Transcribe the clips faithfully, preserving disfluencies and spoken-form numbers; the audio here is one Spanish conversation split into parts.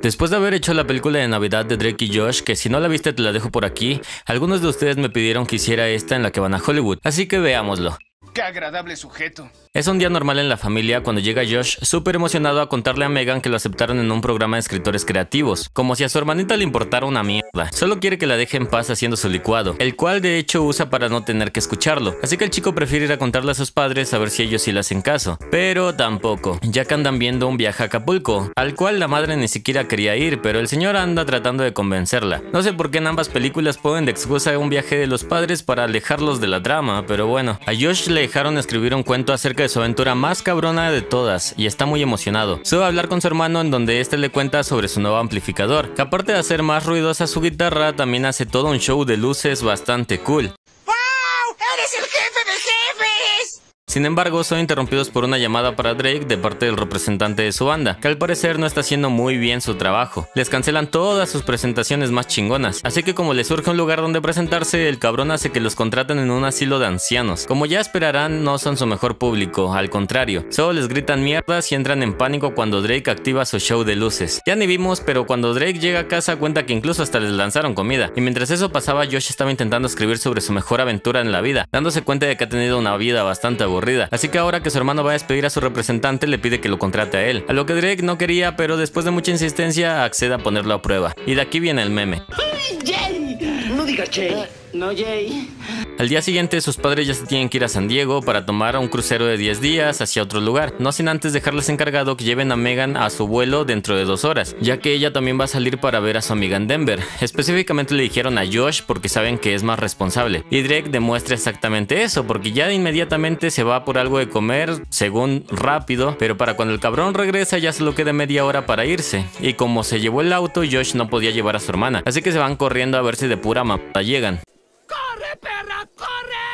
Después de haber hecho la película de Navidad de Drake y Josh, que si no la viste te la dejo por aquí, algunos de ustedes me pidieron que hiciera esta en la que van a Hollywood, así que veámoslo. ¡Qué agradable sujeto! Es un día normal en la familia cuando llega Josh súper emocionado a contarle a Megan que lo aceptaron en un programa de escritores creativos, como si a su hermanita le importara una mierda. Solo quiere que la deje en paz haciendo su licuado, el cual de hecho usa para no tener que escucharlo, así que el chico prefiere ir a contarle a sus padres a ver si ellos sí le hacen caso, pero tampoco, ya que andan viendo un viaje a Acapulco, al cual la madre ni siquiera quería ir, pero el señor anda tratando de convencerla. No sé por qué en ambas películas ponen de excusa un viaje de los padres para alejarlos de la trama, pero bueno, a Josh le dejaron escribir un cuento acerca de su aventura más cabrona de todas y está muy emocionado. Sube a hablar con su hermano en donde este le cuenta sobre su nuevo amplificador, que aparte de hacer más ruidosa su guitarra, también hace todo un show de luces bastante cool. ¡Wow! ¡Eres el jefe de jefes! Sin embargo, son interrumpidos por una llamada para Drake de parte del representante de su banda, que al parecer no está haciendo muy bien su trabajo. Les cancelan todas sus presentaciones más chingonas, así que como les surge un lugar donde presentarse, el cabrón hace que los contraten en un asilo de ancianos. Como ya esperarán, no son su mejor público, al contrario, solo les gritan mierdas y entran en pánico cuando Drake activa su show de luces. Ya ni vimos, pero cuando Drake llega a casa cuenta que incluso hasta les lanzaron comida, y mientras eso pasaba, Josh estaba intentando escribir sobre su mejor aventura en la vida, dándose cuenta de que ha tenido una vida bastante aburrida. Así que ahora que su hermano va a despedir a su representante, le pide que lo contrate a él, a lo que Drake no quería, pero después de mucha insistencia accede a ponerlo a prueba. Y de aquí viene el meme. ¡Ay, Jay! No digas Jay. Uh, no, Jay. Al día siguiente sus padres ya se tienen que ir a San Diego para tomar un crucero de diez días hacia otro lugar, no sin antes dejarles encargado que lleven a Megan a su vuelo dentro de dos horas, ya que ella también va a salir para ver a su amiga en Denver. Específicamente le dijeron a Josh porque saben que es más responsable, y Drake demuestra exactamente eso, porque ya de inmediatamente se va por algo de comer, según rápido, pero para cuando el cabrón regresa ya solo queda media hora para irse, y como se llevó el auto, Josh no podía llevar a su hermana, así que se van corriendo a ver si de pura mamada llegan. ¡Corre, perra, corre!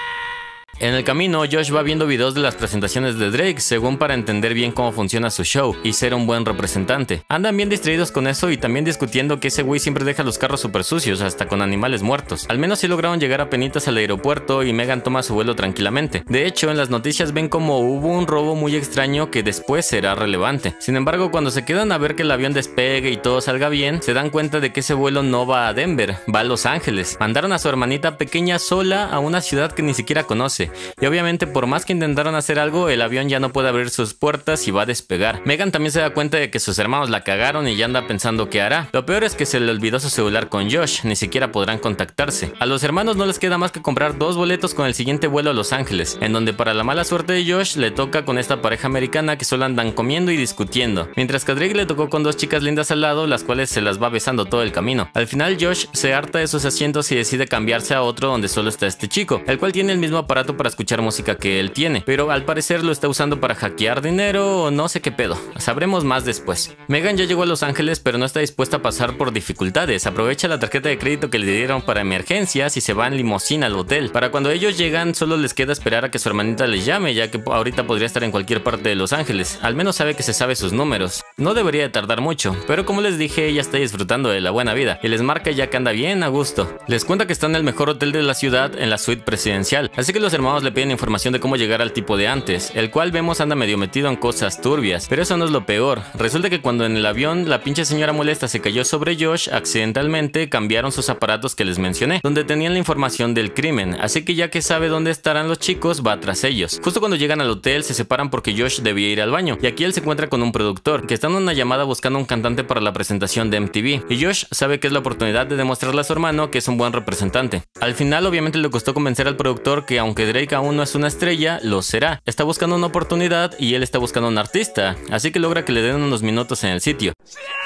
En el camino, Josh va viendo videos de las presentaciones de Drake, según para entender bien cómo funciona su show y ser un buen representante. Andan bien distraídos con eso y también discutiendo que ese güey siempre deja los carros super sucios, hasta con animales muertos. Al menos sí lograron llegar a penitas al aeropuerto y Megan toma su vuelo tranquilamente. De hecho, en las noticias ven como hubo un robo muy extraño que después será relevante. Sin embargo, cuando se quedan a ver que el avión despegue y todo salga bien, se dan cuenta de que ese vuelo no va a Denver, va a Los Ángeles. Mandaron a su hermanita pequeña sola a una ciudad que ni siquiera conoce. Y obviamente por más que intentaron hacer algo, el avión ya no puede abrir sus puertas y va a despegar. Megan también se da cuenta de que sus hermanos la cagaron y ya anda pensando qué hará. Lo peor es que se le olvidó su celular con Josh, ni siquiera podrán contactarse. A los hermanos no les queda más que comprar dos boletos con el siguiente vuelo a Los Ángeles, en donde para la mala suerte de Josh le toca con esta pareja americana que solo andan comiendo y discutiendo, mientras que a Drake le tocó con dos chicas lindas al lado, las cuales se las va besando todo el camino. Al final Josh se harta de sus asientos y decide cambiarse a otro donde solo está este chico, el cual tiene el mismo aparato para escuchar música que él tiene, pero al parecer lo está usando para hackear dinero o no sé qué pedo. Sabremos más después. Megan ya llegó a Los Ángeles, pero no está dispuesta a pasar por dificultades. Aprovecha la tarjeta de crédito que le dieron para emergencias y se va en limusina al hotel. Para cuando ellos llegan, solo les queda esperar a que su hermanita les llame, ya que ahorita podría estar en cualquier parte de Los Ángeles. Al menos sabe que se sabe sus números. No debería de tardar mucho, pero como les dije, ella está disfrutando de la buena vida y les marca ya que anda bien a gusto. Les cuenta que está en el mejor hotel de la ciudad, en la suite presidencial, así que los hermanos le piden información de cómo llegar al tipo de antes, el cual vemos anda medio metido en cosas turbias, pero eso no es lo peor. Resulta que cuando en el avión la pinche señora molesta se cayó sobre Josh, accidentalmente cambiaron sus aparatos que les mencioné, donde tenían la información del crimen, así que ya que sabe dónde estarán los chicos, va tras ellos. Justo cuando llegan al hotel se separan porque Josh debía ir al baño, y aquí él se encuentra con un productor, que está en una llamada buscando un cantante para la presentación de M T V, y Josh sabe que es la oportunidad de demostrarle a su hermano que es un buen representante. Al final obviamente le costó convencer al productor que aunque Drake aún no es una estrella, lo será. Está buscando una oportunidad y él está buscando un artista, así que logra que le den unos minutos en el sitio.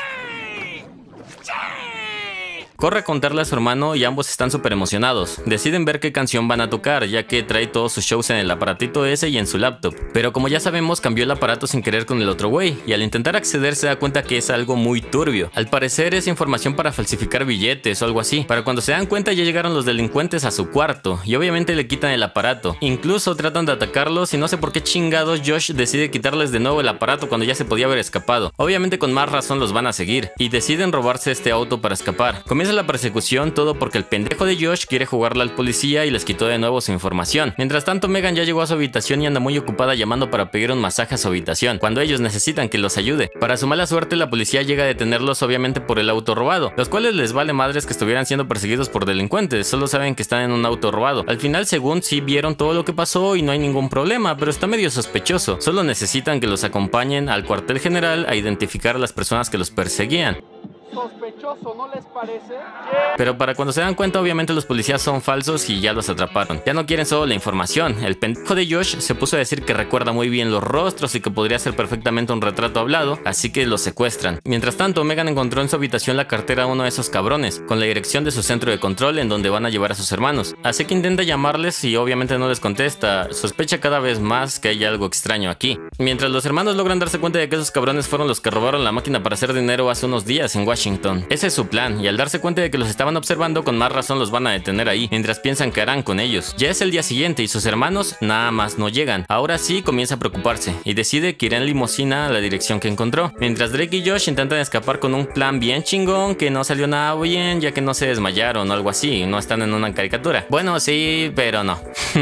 Corre a contarle a su hermano y ambos están súper emocionados. Deciden ver qué canción van a tocar, ya que trae todos sus shows en el aparatito ese y en su laptop. Pero como ya sabemos, cambió el aparato sin querer con el otro güey, y al intentar acceder se da cuenta que es algo muy turbio. Al parecer es información para falsificar billetes o algo así. Para cuando se dan cuenta ya llegaron los delincuentes a su cuarto, y obviamente le quitan el aparato. Incluso tratan de atacarlos y no sé por qué chingados Josh decide quitarles de nuevo el aparato cuando ya se podía haber escapado. Obviamente con más razón los van a seguir, y deciden robarse este auto para escapar. Comienzan Comienza la persecución, todo porque el pendejo de Josh quiere jugarla al policía y les quitó de nuevo su información. Mientras tanto, Megan ya llegó a su habitación y anda muy ocupada llamando para pedir un masaje a su habitación, cuando ellos necesitan que los ayude. Para su mala suerte, la policía llega a detenerlos obviamente por el auto robado, los cuales les vale madres que estuvieran siendo perseguidos por delincuentes, solo saben que están en un auto robado. Al final, según sí vieron todo lo que pasó y no hay ningún problema, pero está medio sospechoso. Solo necesitan que los acompañen al cuartel general a identificar a las personas que los perseguían. Sospechoso, ¿no les parece? Pero para cuando se dan cuenta, obviamente los policías son falsos y ya los atraparon. Ya no quieren solo la información. El pendejo de Josh se puso a decir que recuerda muy bien los rostros y que podría ser perfectamente un retrato hablado, así que los secuestran. Mientras tanto, Megan encontró en su habitación la cartera a uno de esos cabrones, con la dirección de su centro de control en donde van a llevar a sus hermanos. Así que intenta llamarles y obviamente no les contesta. Sospecha cada vez más que hay algo extraño aquí. Mientras los hermanos logran darse cuenta de que esos cabrones fueron los que robaron la máquina para hacer dinero hace unos días en Washington. Ese es su plan, y al darse cuenta de que los estaban observando, con más razón los van a detener ahí, mientras piensan que harán con ellos. Ya es el día siguiente y sus hermanos nada más no llegan. Ahora sí comienza a preocuparse y decide que irá en limusina a la dirección que encontró, mientras Drake y Josh intentan escapar con un plan bien chingón que no salió nada bien, ya que no se desmayaron o algo así, no están en una caricatura. Bueno, sí, pero no.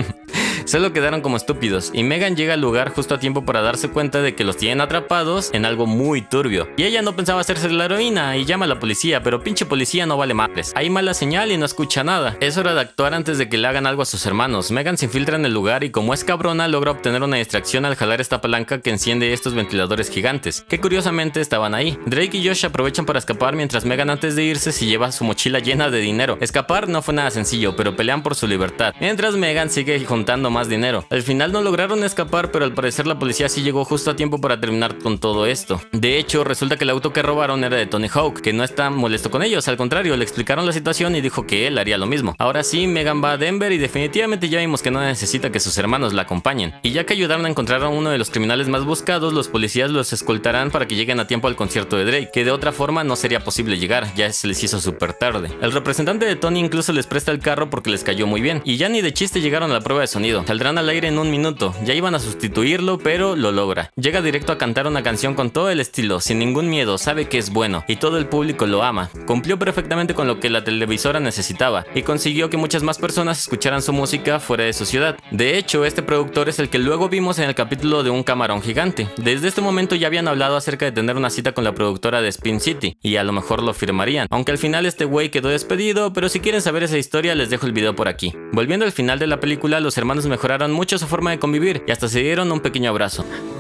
Solo quedaron como estúpidos, y Megan llega al lugar justo a tiempo para darse cuenta de que los tienen atrapados en algo muy turbio. Y ella no pensaba hacerse la heroína y llama a la policía, pero pinche policía no vale madres. Hay mala señal y no escucha nada. Es hora de actuar antes de que le hagan algo a sus hermanos. Megan se infiltra en el lugar y, como es cabrona, logra obtener una distracción al jalar esta palanca que enciende estos ventiladores gigantes, que curiosamente estaban ahí. Drake y Josh aprovechan para escapar, mientras Megan, antes de irse, se lleva su mochila llena de dinero. Escapar no fue nada sencillo, pero pelean por su libertad, mientras Megan sigue juntando más dinero. Al final no lograron escapar, pero al parecer la policía sí llegó justo a tiempo para terminar con todo esto. De hecho, resulta que el auto que robaron era de Tony Hawk, que no está molesto con ellos, al contrario, le explicaron la situación y dijo que él haría lo mismo. Ahora sí, Megan va a Denver y definitivamente ya vimos que no necesita que sus hermanos la acompañen. Y ya que ayudaron a encontrar a uno de los criminales más buscados, los policías los escoltarán para que lleguen a tiempo al concierto de Drake, que de otra forma no sería posible llegar, ya se les hizo súper tarde. El representante de Tony incluso les presta el carro porque les cayó muy bien, y ya ni de chiste llegaron a la prueba de sonido. Saldrán al aire en un minuto. Ya iban a sustituirlo, pero lo logra. Llega directo a cantar una canción con todo el estilo, sin ningún miedo, sabe que es bueno y todo el público lo ama. Cumplió perfectamente con lo que la televisora necesitaba y consiguió que muchas más personas escucharan su música fuera de su ciudad. De hecho, este productor es el que luego vimos en el capítulo de Un Camarón Gigante. Desde este momento ya habían hablado acerca de tener una cita con la productora de Spin City y a lo mejor lo firmarían, aunque al final este güey quedó despedido, pero si quieren saber esa historia les dejo el video por aquí. Volviendo al final de la película, los hermanos mejoraron mucho su forma de convivir y hasta se dieron un pequeño abrazo.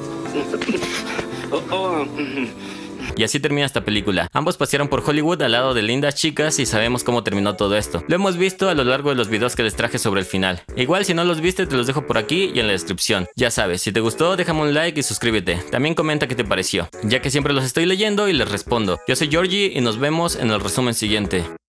Y así termina esta película. Ambos pasearon por Hollywood al lado de lindas chicas y sabemos cómo terminó todo esto. Lo hemos visto a lo largo de los videos que les traje sobre el final. Igual, si no los viste, te los dejo por aquí y en la descripción. Ya sabes, si te gustó, déjame un like y suscríbete. También comenta qué te pareció, ya que siempre los estoy leyendo y les respondo. Yo soy Georgie y nos vemos en el resumen siguiente.